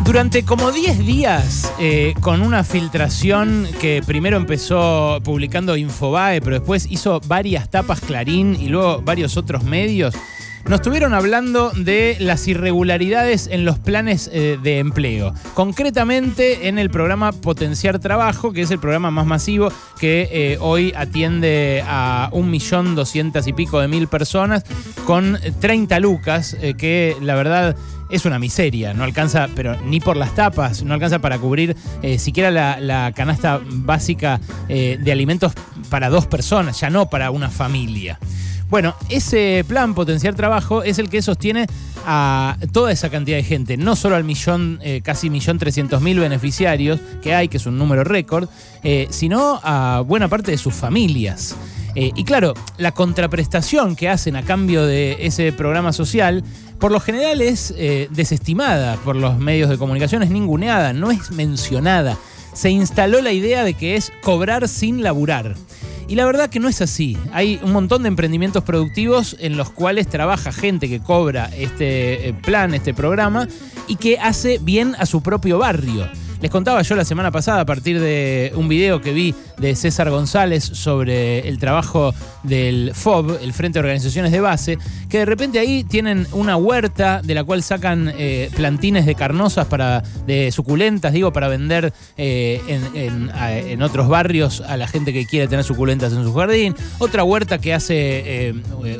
Durante como 10 días, con una filtración que primero empezó publicando Infobae, pero después hizo varias tapas Clarín y luego varios otros medios, nos estuvieron hablando de las irregularidades en los planes de empleo. Concretamente en el programa Potenciar Trabajo, que es el programa más masivo que hoy atiende a 1.200.000 y pico de personas con 30 lucas, que la verdad es una miseria, no alcanza, pero ni por las tapas, no alcanza para cubrir siquiera la canasta básica de alimentos para 2 personas, ya no para una familia. Bueno, ese plan Potenciar Trabajo es el que sostiene a toda esa cantidad de gente, no solo al casi 1.300.000 beneficiarios que hay, que es un número récord, sino a buena parte de sus familias. Y claro, la contraprestación que hacen a cambio de ese programa social, por lo general es desestimada por los medios de comunicación, es ninguneada, no es mencionada. Se instaló la idea de que es cobrar sin laburar. Y la verdad que no es así. Hay un montón de emprendimientos productivos en los cuales trabaja gente que cobra este plan, este programa, y que hace bien a su propio barrio. Les contaba yo la semana pasada, a partir de un video que vi de César González sobre el trabajo del FOB, el Frente de Organizaciones de Base, que de repente ahí tienen una huerta de la cual sacan plantines de carnosas de suculentas, para vender en otros barrios a la gente que quiere tener suculentas en su jardín. Otra huerta que hace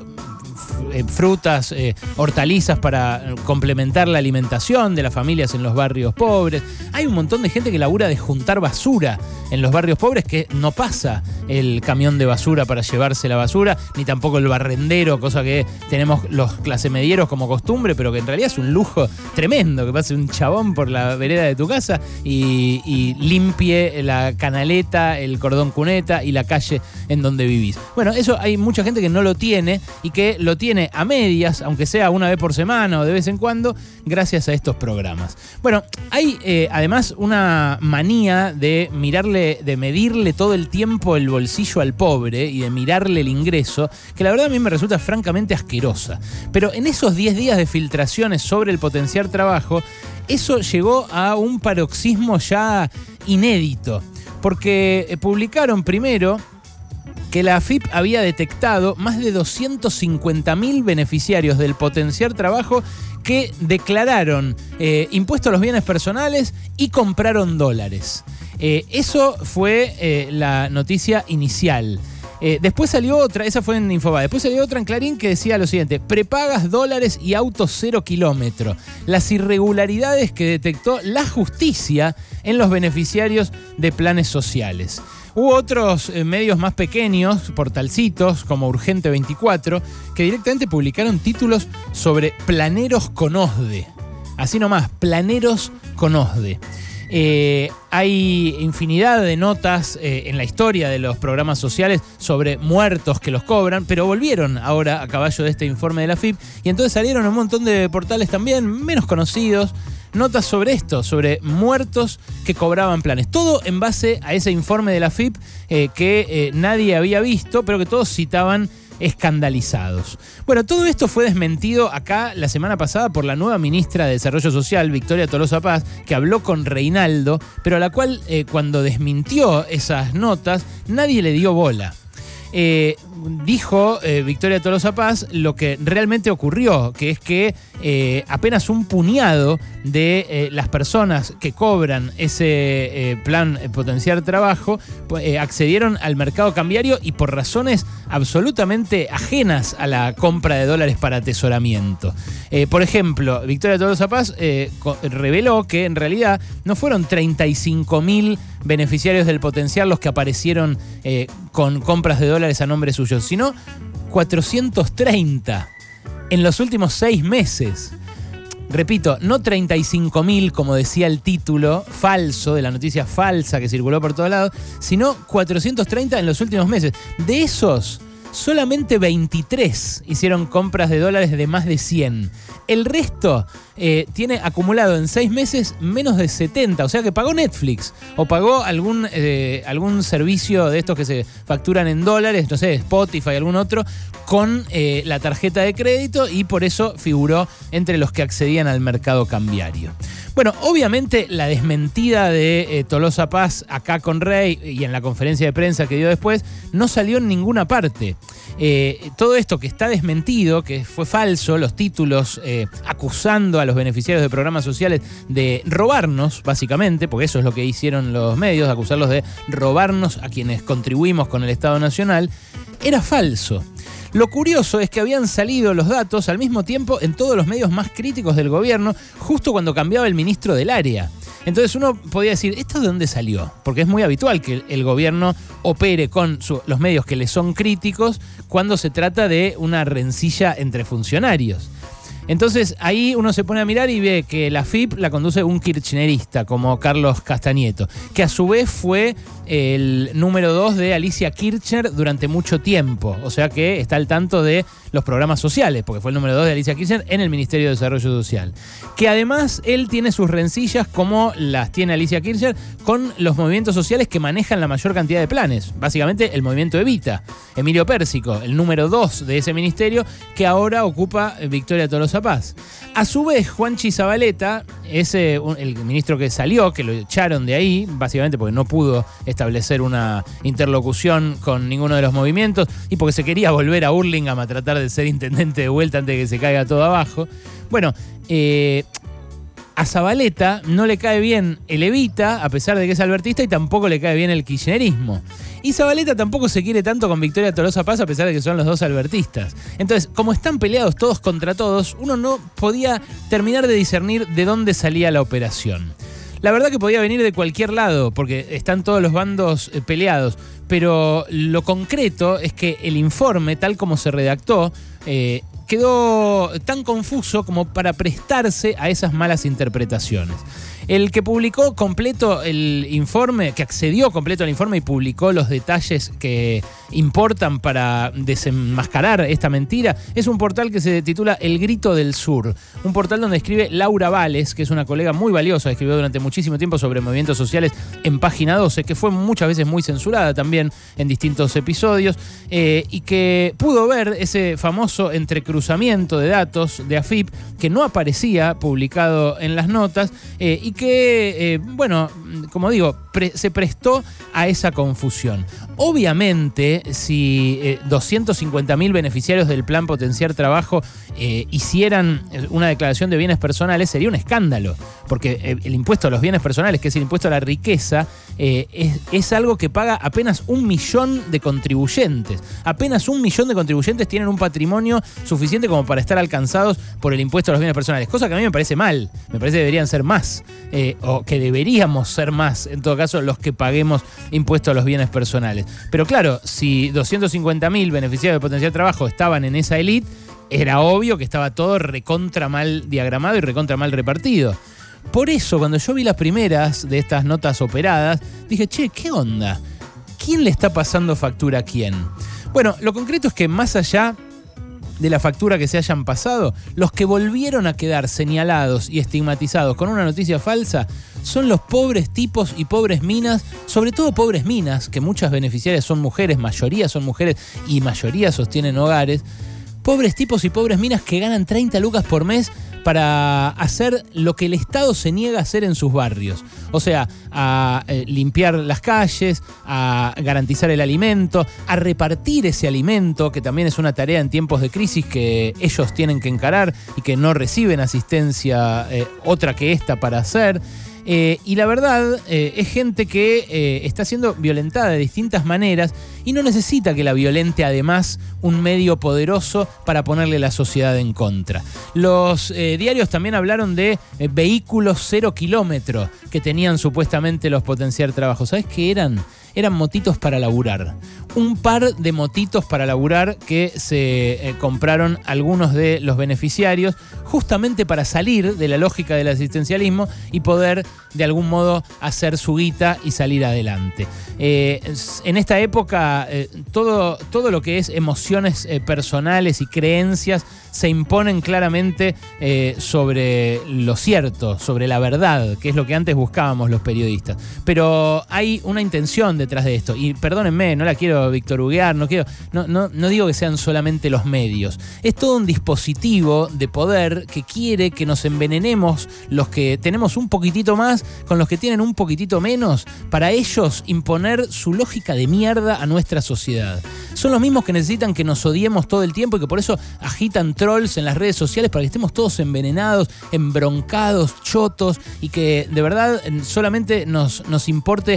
frutas, hortalizas para complementar la alimentación de las familias en los barrios pobres. Hay un montón de gente que labura de juntar basura en los barrios pobres, que no pasa el camión de basura para llevarse la basura, ni tampoco el barrendero, cosa que tenemos los clasemedieros como costumbre, pero que en realidad es un lujo tremendo, que pase un chabón por la vereda de tu casa y limpie la canaleta, el cordón cuneta y la calle en donde vivís. Bueno, eso hay mucha gente que no lo tiene y que lo tiene a medias, aunque sea una vez por semana o de vez en cuando, gracias a estos programas. Bueno, hay además una manía de medirle todo el tiempo el bolsillo al pobre y de mirarle el ingreso, que la verdad a mí me resulta francamente asquerosa. Pero en esos 10 días de filtraciones sobre el Potenciar Trabajo, eso llegó a un paroxismo ya inédito, porque publicaron primero que la AFIP había detectado más de 250.000 beneficiarios del Potenciar Trabajo que declararon impuesto a los bienes personales y compraron dólares. Eso fue la noticia inicial. Después salió otra, esa fue en Infobae, después salió otra en Clarín que decía lo siguiente: prepagas, dólares y autos 0 kilómetro. Las irregularidades que detectó la justicia en los beneficiarios de planes sociales. Hubo otros medios más pequeños, portalcitos, como Urgente 24, que directamente publicaron títulos sobre planeros con OSDE. Así nomás, planeros con OSDE. Hay infinidad de notas en la historia de los programas sociales sobre muertos que los cobran, pero volvieron ahora a caballo de este informe de la AFIP, y entonces salieron un montón de portales también menos conocidos, notas sobre esto, sobre muertos que cobraban planes. Todo en base a ese informe de la AFIP que nadie había visto, pero que todos citaban escandalizados. Bueno, todo esto fue desmentido acá la semana pasada por la nueva ministra de Desarrollo Social, Victoria Tolosa Paz, que habló con Reinaldo, pero a la cual cuando desmintió esas notas, nadie le dio bola. Dijo Victoria Tolosa Paz lo que realmente ocurrió, que es que apenas un puñado de las personas que cobran ese plan Potenciar Trabajo accedieron al mercado cambiario y por razones absolutamente ajenas a la compra de dólares para atesoramiento. Por ejemplo, Victoria Tolosa Paz reveló que en realidad no fueron 35.000 beneficiarios del Potenciar los que aparecieron con compras de dólares a nombre suyo, sino 430 en los últimos 6 meses. Repito, no 35.000 como decía el título falso de la noticia falsa que circuló por todos lados, sino 430 en los últimos meses. De esos, solamente 23 hicieron compras de dólares de más de 100. El resto tiene acumulado en 6 meses menos de 70, o sea que pagó Netflix o pagó algún servicio de estos que se facturan en dólares, no sé, Spotify, algún otro, con la tarjeta de crédito, y por eso figuró entre los que accedían al mercado cambiario. Bueno, obviamente la desmentida de Tolosa Paz acá con Rey y en la conferencia de prensa que dio después no salió en ninguna parte. Todo esto que está desmentido, que fue falso, los títulos acusando a los beneficiarios de programas sociales de robarnos, básicamente, porque eso es lo que hicieron los medios, acusarlos de robarnos a quienes contribuimos con el Estado Nacional, era falso. Lo curioso es que habían salido los datos al mismo tiempo en todos los medios más críticos del gobierno, justo cuando cambiaba el ministro del área. Entonces uno podía decir, ¿esto de dónde salió? Porque es muy habitual que el gobierno opere con los medios que le son críticos cuando se trata de una rencilla entre funcionarios. Entonces ahí uno se pone a mirar y ve que la AFIP la conduce un kirchnerista como Carlos Castañeto, que a su vez fue el número 2 de Alicia Kirchner durante mucho tiempo. O sea que está al tanto de los programas sociales, porque fue el número 2 de Alicia Kirchner en el Ministerio de Desarrollo Social. Que además él tiene sus rencillas, como las tiene Alicia Kirchner, con los movimientos sociales que manejan la mayor cantidad de planes. Básicamente el movimiento Evita. Emilio Pérsico, el número 2 de ese ministerio, que ahora ocupa Victoria Tolosa Paz. A su vez, Juanchi Zabaleta, el ministro que salió, que lo echaron de ahí, básicamente porque no pudo establecer una interlocución con ninguno de los movimientos y porque se quería volver a Hurlingham a tratar de ser intendente de vuelta antes de que se caiga todo abajo. Bueno, a Zabaleta no le cae bien el Evita, a pesar de que es albertista, y tampoco le cae bien el kirchnerismo. Y Zabaleta tampoco se quiere tanto con Victoria Tolosa Paz, a pesar de que son los dos albertistas. Entonces, como están peleados todos contra todos, uno no podía terminar de discernir de dónde salía la operación. La verdad que podía venir de cualquier lado, porque están todos los bandos peleados, pero lo concreto es que el informe, tal como se redactó, quedó tan confuso como para prestarse a esas malas interpretaciones. El que publicó completo el informe, que accedió completo al informe y publicó los detalles que importan para desenmascarar esta mentira, es un portal que se titula El Grito del Sur. Un portal donde escribe Laura Vales, que es una colega muy valiosa, escribió durante muchísimo tiempo sobre movimientos sociales en Página 12, que fue muchas veces muy censurada también en distintos episodios, y que pudo ver ese famoso entrecruzamiento de datos de AFIP que no aparecía publicado en las notas, y que, bueno, como digo, se prestó a esa confusión. Obviamente, si 250.000 beneficiarios del Plan Potenciar Trabajo hicieran una declaración de bienes personales, sería un escándalo, porque el impuesto a los bienes personales, que es el impuesto a la riqueza, es algo que paga apenas 1 millón de contribuyentes. Apenas 1 millón de contribuyentes tienen un patrimonio suficiente como para estar alcanzados por el impuesto a los bienes personales, cosa que a mí me parece mal. Me parece que deberían ser más, o que deberíamos ser más, en todo caso, los que paguemos impuesto a los bienes personales. Pero claro, si 250.000 beneficiarios de Potenciar Trabajo estaban en esa élite, era obvio que estaba todo recontra mal diagramado y recontra mal repartido. Por eso, cuando yo vi las primeras de estas notas operadas, dije, che, ¿qué onda? ¿Quién le está pasando factura a quién? Bueno, lo concreto es que más allá de la factura que se hayan pasado, los que volvieron a quedar señalados y estigmatizados con una noticia falsa son los pobres tipos y pobres minas, sobre todo pobres minas, que muchas beneficiarias son mujeres, mayoría son mujeres y mayoría sostienen hogares. Pobres tipos y pobres minas que ganan 30 lucas por mes para hacer lo que el Estado se niega a hacer en sus barrios. O sea, a limpiar las calles, a garantizar el alimento, a repartir ese alimento, que también es una tarea en tiempos de crisis que ellos tienen que encarar y que no reciben asistencia otra que esta para hacer. Y la verdad es gente que está siendo violentada de distintas maneras y no necesita que la violente además un medio poderoso para ponerle la sociedad en contra. Los diarios también hablaron de vehículos 0 kilómetros que tenían supuestamente los Potenciar Trabajo. ¿Sabés qué eran? eran motitos para laburar. Un par de motitos para laburar que se compraron algunos de los beneficiarios justamente para salir de la lógica del asistencialismo y poder de algún modo hacer su guita y salir adelante. En esta época todo lo que es emociones personales y creencias se imponen claramente sobre lo cierto, sobre la verdad, que es lo que antes buscábamos los periodistas. Pero hay una intención detrás de esto, y perdónenme, no la quiero victoruguear, no digo que sean solamente los medios. Es todo un dispositivo de poder que quiere que nos envenenemos los que tenemos un poquitito más con los que tienen un poquitito menos, para ellos imponer su lógica de mierda a nuestra sociedad. Son los mismos que necesitan que nos odiemos todo el tiempo y que por eso agitan trolls en las redes sociales para que estemos todos envenenados, embroncados, chotos, y que de verdad solamente nos importe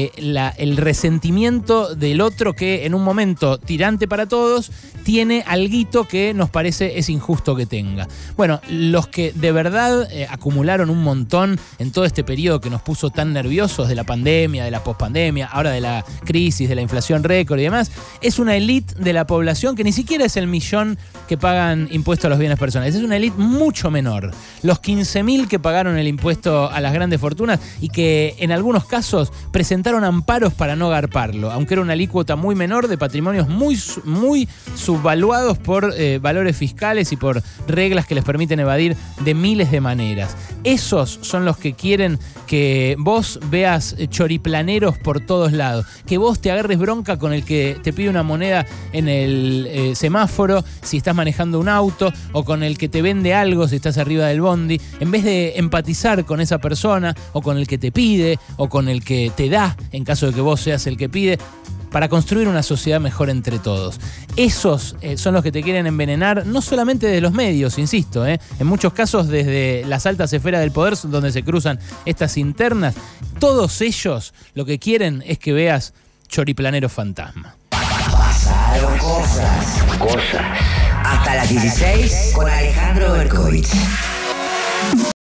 el resentimiento del otro que en un momento tirante para todos tiene alguito que nos parece es injusto que tenga. Bueno, los que de verdad acumularon un montón en todo este periodo que nos puso tan nerviosos de la pandemia, de la pospandemia, ahora de la crisis, de la inflación récord y demás, es una élite de la población que ni siquiera es el millón que pagan impuesto a los bienes personales, es una élite mucho menor. Los 15.000 que pagaron el impuesto a las grandes fortunas y que en algunos casos presentaron amparos para no garparlo, aunque era una alícuota muy menor de patrimonios muy subvaluados por valores fiscales y por reglas que les permiten evadir de miles de maneras. Esos son los que quieren que vos veas choriplaneros por todos lados, que vos te agarres bronca con el que te pide una moneda en el semáforo si estás manejando un auto, o con el que te vende algo si estás arriba del bondi, en vez de empatizar con esa persona, o con el que te pide, o con el que te da, en caso de que vos seas el que pide, para construir una sociedad mejor entre todos. Esos son los que te quieren envenenar, no solamente de los medios, insisto, en muchos casos desde las altas esferas del poder, donde se cruzan estas internas. Todos ellos lo que quieren es que veas choriplanero fantasma. Pasaron cosas. Hasta las 16 con Alejandro Berkovich.